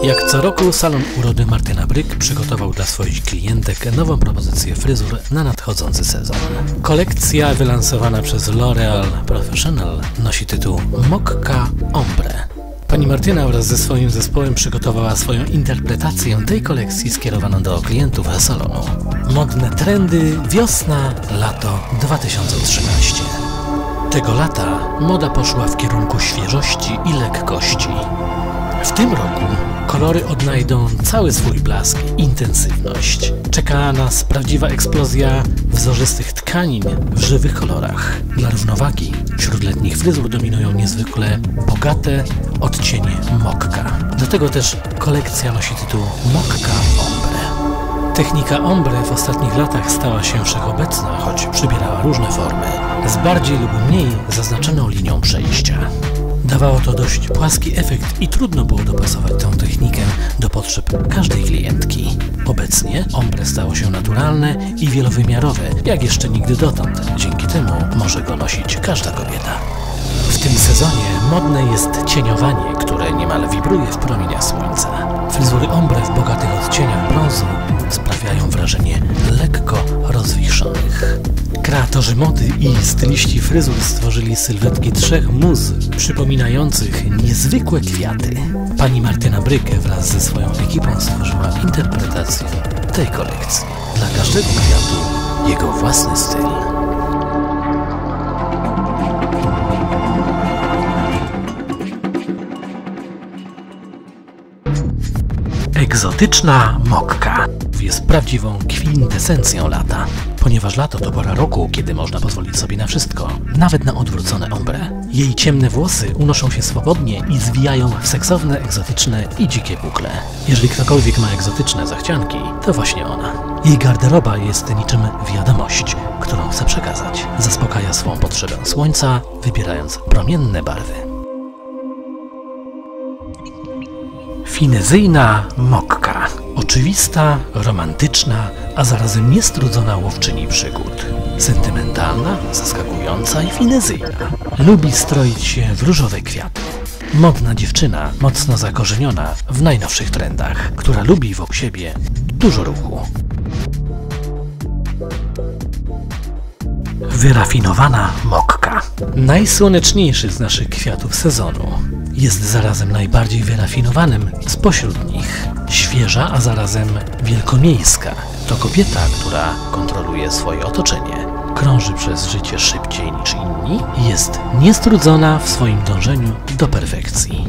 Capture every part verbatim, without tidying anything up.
Jak co roku salon urody Martyna Bryk przygotował dla swoich klientek nową propozycję fryzur na nadchodzący sezon. Kolekcja wylansowana przez L'Oréal Professional nosi tytuł Mokka Ombre. Pani Martyna wraz ze swoim zespołem przygotowała swoją interpretację tej kolekcji skierowaną do klientów salonu. Modne trendy wiosna, lato dwa tysiące trzynaście. Tego lata moda poszła w kierunku świeżości i lekkości. W tym roku kolory odnajdą cały swój blask i intensywność. Czeka nas prawdziwa eksplozja wzorzystych tkanin w żywych kolorach. Dla równowagi wśród letnich fryzur dominują niezwykle bogate odcienie mokka. Do tego też kolekcja nosi tytuł Mokka Ombre. Technika ombre w ostatnich latach stała się wszechobecna, choć przybierała różne formy, z bardziej lub mniej zaznaczoną linią przejścia. Dawało to dość płaski efekt i trudno było dopasować tę technikę do potrzeb każdej klientki. Obecnie ombre stało się naturalne i wielowymiarowe, jak jeszcze nigdy dotąd. Dzięki temu może go nosić każda kobieta. W tym sezonie modne jest cieniowanie, które niemal wibruje w promieniach słońca. Fryzury ombre w bogatych odcieniach brązu sprawiają wrażenie lekko rozwichrzonych. Kreatorzy mody i styliści fryzur stworzyli sylwetki trzech muz przypominających niezwykłe kwiaty. Pani Martyna Bryk wraz ze swoją ekipą stworzyła interpretację tej kolekcji. Dla każdego kwiatu jego własny styl. Egzotyczna mokka jest prawdziwą kwintesencją lata, ponieważ lato to pora roku, kiedy można pozwolić sobie na wszystko, nawet na odwrócone ombre. Jej ciemne włosy unoszą się swobodnie i zwijają w seksowne, egzotyczne i dzikie bukle. Jeżeli ktokolwiek ma egzotyczne zachcianki, to właśnie ona. Jej garderoba jest niczym wiadomość, którą chce przekazać. Zaspokaja swą potrzebę słońca, wybierając promienne barwy. Finezyjna mokka. Oczywista, romantyczna, a zarazem niestrudzona łowczyni przygód. Sentymentalna, zaskakująca i finezyjna. Lubi stroić się w różowe kwiaty. Modna dziewczyna, mocno zakorzeniona w najnowszych trendach, która lubi wokół siebie dużo ruchu. Wyrafinowana mokka. Najsłoneczniejszy z naszych kwiatów sezonu. Jest zarazem najbardziej wyrafinowanym spośród nich. Świeża, a zarazem wielkomiejska. To kobieta, która kontroluje swoje otoczenie. Krąży przez życie szybciej niż inni i jest niestrudzona w swoim dążeniu do perfekcji.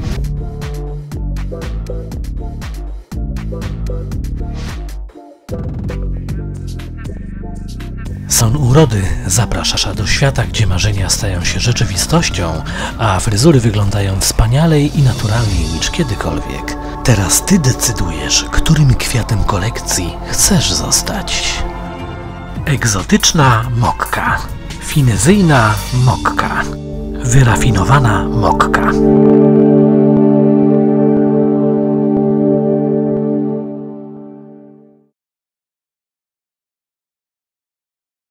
Salon urody zaprasza do świata, gdzie marzenia stają się rzeczywistością, a fryzury wyglądają wspanialej i naturalniej niż kiedykolwiek. Teraz ty decydujesz, którym kwiatem kolekcji chcesz zostać. Egzotyczna mokka. Finezyjna mokka. Wyrafinowana mokka.